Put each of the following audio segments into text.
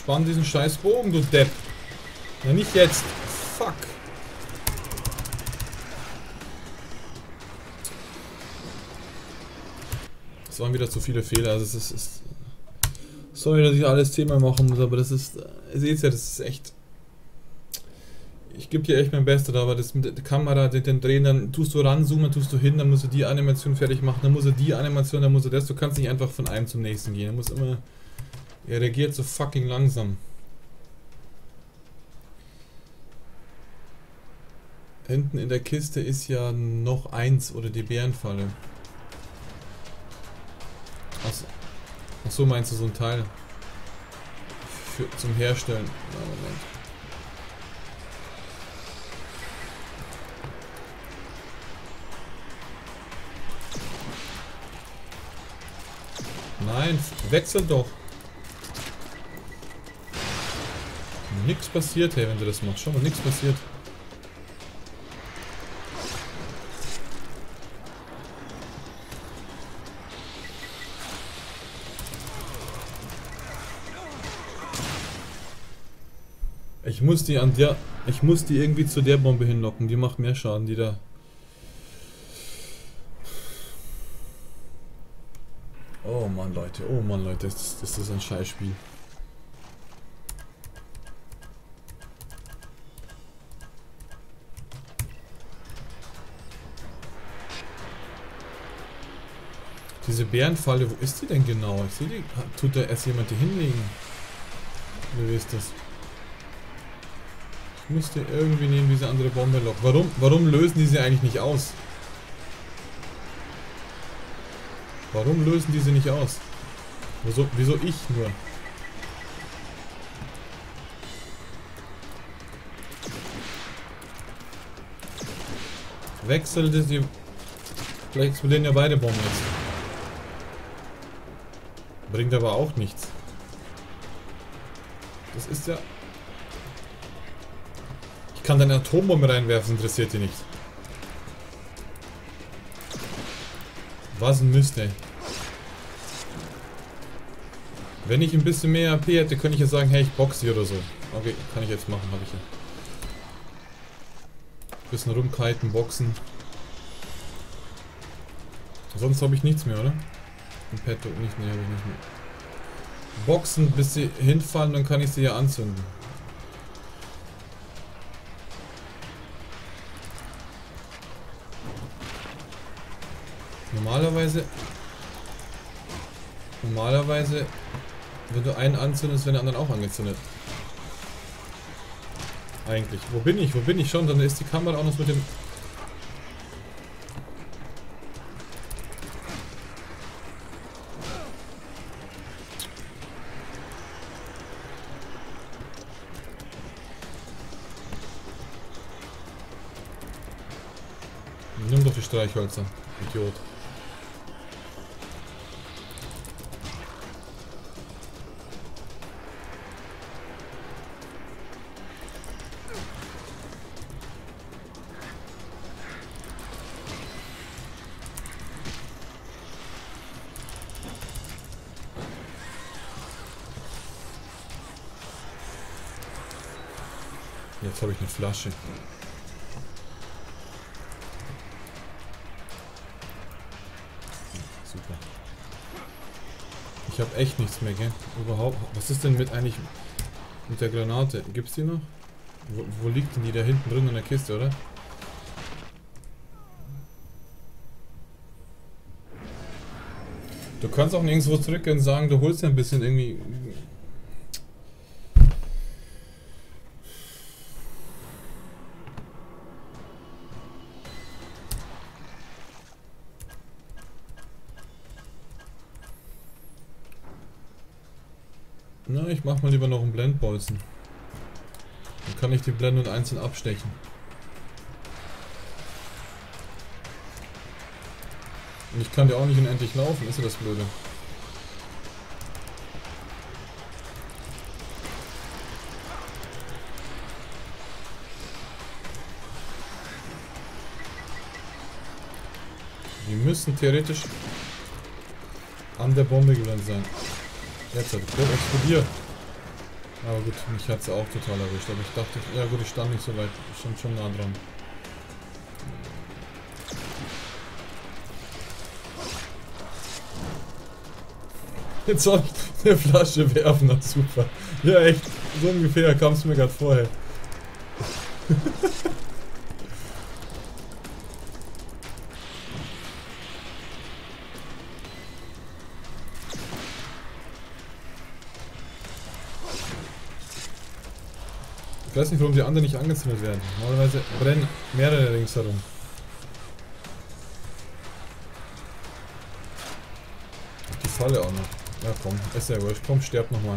Spann diesen scheiß Bogen, du Depp. Na nicht jetzt. Fuck. Es waren wieder zu viele Fehler. Also es ist sorry, dass ich alles Thema machen muss, aber das ist... Ihr seht ja, das ist echt... Ich gebe dir echt mein Bestes, aber das mit der Kamera, den Drehen, dann tust du ranzoomen, tust du hin, dann musst du die Animation fertig machen, dann muss er die Animation, dann muss er das. Du kannst nicht einfach von einem zum nächsten gehen. Er muss immer... Er reagiert so fucking langsam. Hinten in der Kiste ist ja noch eins oder die Bärenfalle. Ach so, meinst du so ein Teil? Zum Herstellen. Ja, Moment. Nein, wechsel doch. Nix passiert, hey, wenn du das machst. Schau mal, nix passiert. Ich muss die irgendwie zu der Bombe hinlocken. Die macht mehr Schaden, die da. Oh Mann, Leute, das ist ein Scheißspiel. Diese Bärenfalle, wo ist die denn genau? Ich sehe die. Tut da erst jemand die hinlegen? Wie ist das? Ich müsste irgendwie neben diese andere Bombe locken. Warum lösen die sie eigentlich nicht aus? Warum lösen die sie nicht aus? Wieso ich nur? Wechselte sie. Vielleicht explodieren ja beide Bomben jetzt. Bringt aber auch nichts. Das ist ja... Ich kann da eine Atombombe reinwerfen, interessiert die nicht. Was ein Mist, ey. Wenn ich ein bisschen mehr AP hätte, könnte ich ja sagen, hey, ich boxe hier oder so. Okay, kann ich jetzt machen, habe ich ja. Bisschen rumkiten, boxen. Sonst habe ich nichts mehr, oder? Im Petto nicht, ne, habe ich nicht mehr. Boxen, bis sie hinfallen, dann kann ich sie ja anzünden. Normalerweise, wenn du einen anzündest, werden die anderen auch angezündet. Eigentlich. Wo bin ich schon? Dann ist die Kamera auch noch mit dem... Nimm doch die Streichhölzer, Idiot. Jetzt habe ich eine Flasche. Super. Ich habe echt nichts mehr, gell? Überhaupt. Was ist denn eigentlich mit der Granate? Gibt's die noch? Wo liegt denn die? Da hinten drin in der Kiste, oder? Du kannst auch nirgendwo zurückgehen und sagen, du holst ja ein bisschen irgendwie... Na, ich mach mal lieber noch einen Blendbolzen. Dann kann ich die Blenden einzeln abstechen. Und ich kann ja auch nicht unendlich laufen, ist ja das Blöde. Die müssen theoretisch an der Bombe gelandet sein. Jetzt hat es explodiert. Aber gut, mich hat es auch total erwischt. Aber ich dachte, ja gut, ich stand nicht so weit, ich stand schon nah dran. Jetzt soll ich eine Flasche werfen, na super. Ja echt, so ungefähr kam es mir gerade vorher. Ich weiß nicht, warum die anderen nicht angezündet werden. Normalerweise brennen mehrere ringsherum. Die Falle auch noch. Ja komm, ist ja wurscht. Komm, sterb nochmal.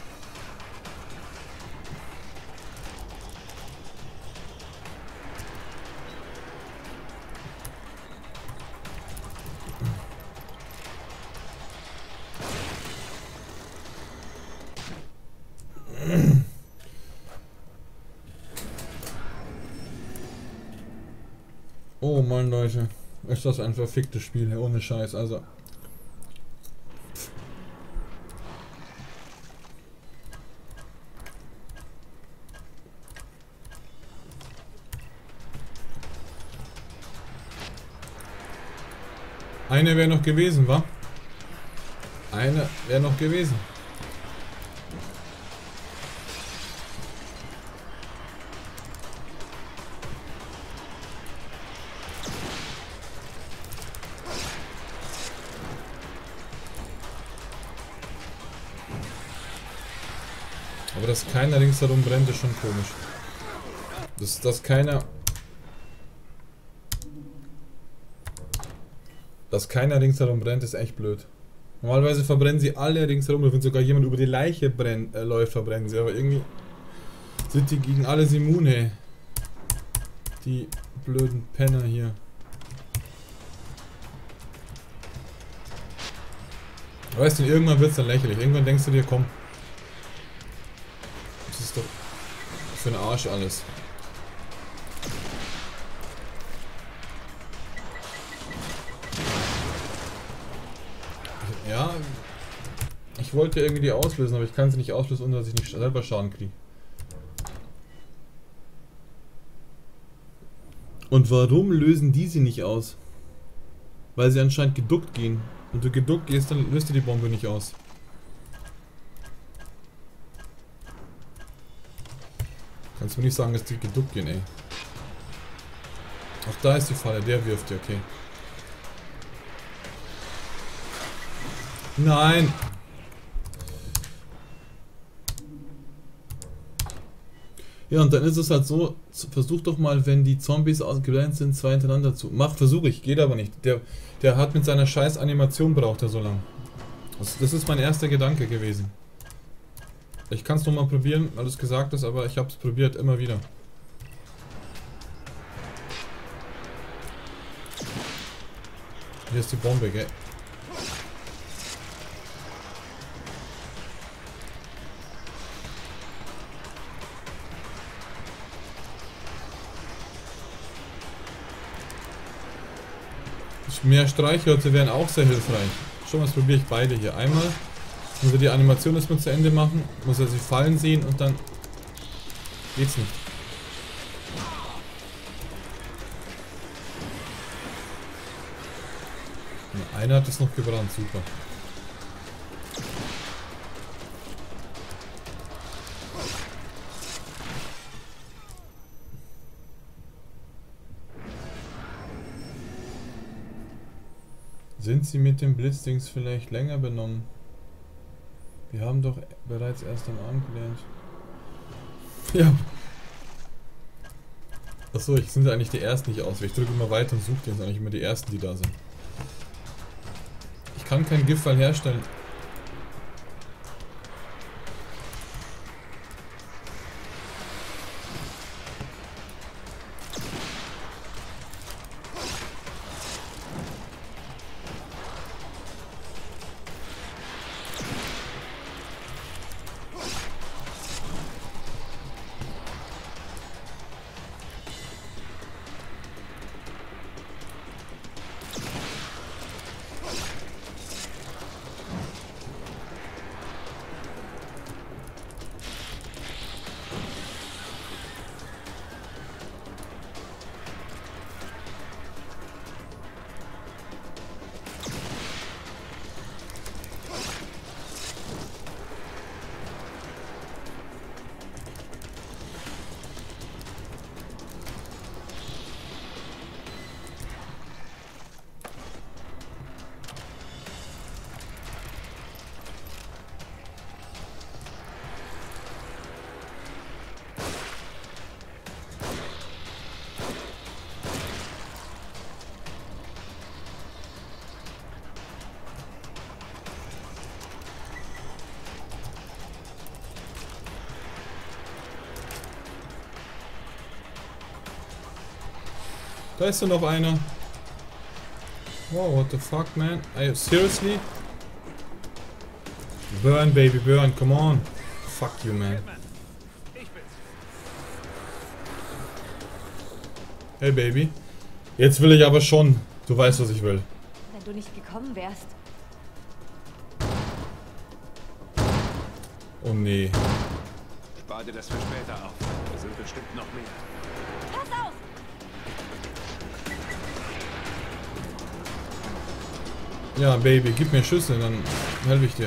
Oh Mann, Leute. Ist das ein verficktes Spiel, ohne Scheiß. Also. Eine wäre noch gewesen, wa? Eine wäre noch gewesen. Aber dass keiner ringsherum brennt, ist schon komisch. Dass keiner ringsherum brennt, ist echt blöd. Normalerweise verbrennen sie alle ringsherum, wenn sogar jemand über die Leiche läuft, verbrennen sie. Aber irgendwie sind die gegen alles immun, hey. Die blöden Penner hier. Weißt du, irgendwann wird es dann lächerlich. Irgendwann denkst du dir, komm. Das ist doch für den Arsch alles. Ja, ich wollte irgendwie die auslösen, aber ich kann sie nicht auslösen, ohne dass ich nicht selber Schaden kriege. Und warum lösen die sie nicht aus? Weil sie anscheinend geduckt gehen. Und du geduckt gehst, dann löst du die Bombe nicht aus. Kannst du mir nicht sagen, dass die geduckt gehen, ey. Ach, da ist die Falle, der wirft ja, okay. Nein! Ja, und dann ist es halt so, versuch doch mal, wenn die Zombies ausgeblendet sind, zwei hintereinander zu. Versuche ich, geht aber nicht. Der hat mit seiner scheiß Animation braucht er so lang. Das ist mein erster Gedanke gewesen. Ich kann es nochmal probieren, weil es gesagt ist, aber ich habe es probiert, immer wieder. Hier ist die Bombe, gell? Mehr Streichhölzer wären auch sehr hilfreich. Schon mal, das probiere ich beide hier. Einmal muss er die Animation erstmal zu Ende machen, muss er sie fallen sehen und dann geht's nicht. Und einer hat es noch gebrannt, super. Sind sie mit dem Blitzdings vielleicht länger benommen? Wir haben doch bereits erst am Abend gelernt. Ja. Achso, ich sind eigentlich die ersten, die ich auswähle. Ich drücke immer weiter und suche die, sind eigentlich immer die ersten, die da sind. Ich kann keinen Giftfall herstellen. Da ist ja noch einer. Wow, what the fuck, man? Are you seriously? Burn, baby, burn, come on. Fuck you, man. Hey, Baby. Jetzt will ich aber schon. Du weißt, was ich will. Wenn du nicht gekommen wärst. Oh nee. Spar dir das für später auf. Da sind bestimmt noch mehr. Pass auf! Ja, Baby, gib mir Schüsse, dann helfe ich dir.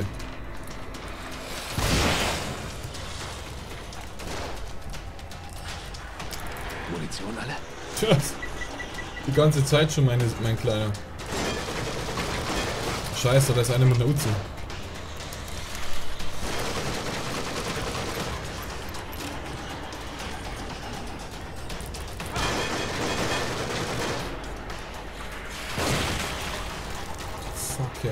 Munition alle? Tja, die ganze Zeit schon mein Kleiner. Scheiße, da ist einer mit einer Uzi. Okay.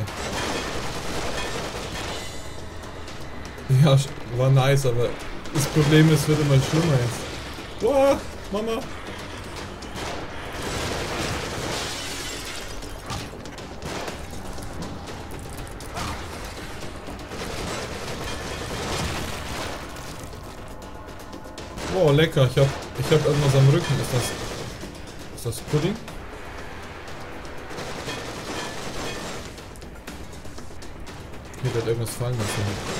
Ja, war nice, aber das Problem ist, es wird immer schlimmer jetzt. Boah, Mama. Oh, lecker. Ich hab irgendwas am Rücken. Ist das Pudding? Hier wird irgendwas fallen lassen.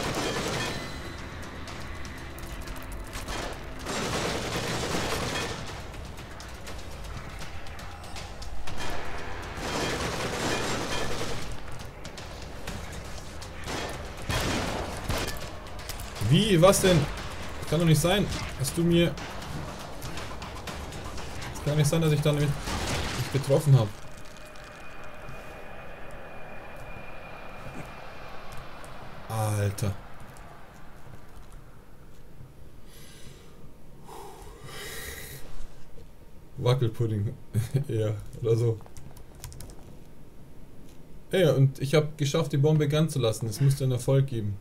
Wie? Was denn? Kann doch nicht sein, dass du mir... Es kann nicht sein, dass ich dann nicht getroffen habe. Alter. Wackelpudding. Ja, oder so. Ey, und ich habe geschafft, die Bombe ganz zu lassen. Es müsste einen Erfolg geben.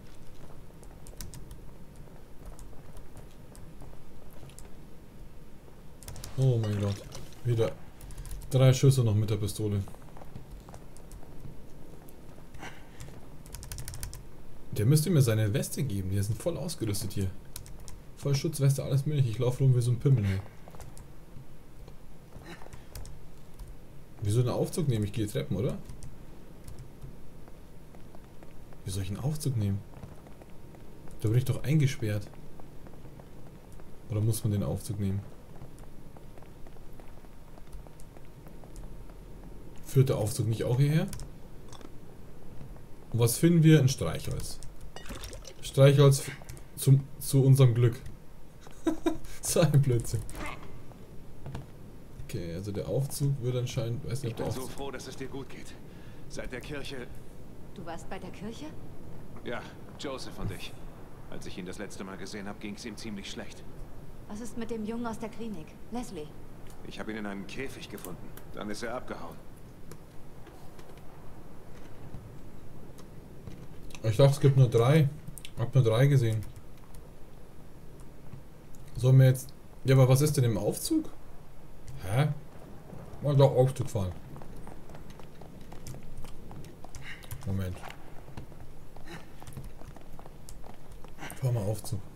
Oh mein Gott. Wieder 3 Schüsse noch mit der Pistole. Der müsste mir seine Weste geben. Die sind voll ausgerüstet hier. Voll Schutzweste, alles mögliche. Ich laufe rum wie so ein Pimmel. Ey. Wieso einen Aufzug nehmen? Ich gehe Treppen, oder? Wie soll ich einen Aufzug nehmen? Da bin ich doch eingesperrt. Oder muss man den Aufzug nehmen? Führt der Aufzug nicht auch hierher? Und was finden wir? Ein Streichholz. Streichholz zu unserem Glück. So ein Blödsinn. Okay, also der Aufzug wird anscheinend... Weiß nicht, Ich bin so froh, dass es dir gut geht. Seit der Kirche... Du warst bei der Kirche? Ja, Joseph und ich. Als ich ihn das letzte Mal gesehen habe, ging es ihm ziemlich schlecht. Was ist mit dem Jungen aus der Klinik? Leslie. Ich habe ihn in einem Käfig gefunden. Dann ist er abgehauen. Ich dachte, es gibt nur 3. Ich hab nur 3 gesehen. Sollen wir jetzt... Ja, aber was ist denn im Aufzug? Hä? Mal doch Aufzug fahren. Moment. Fahr mal Aufzug.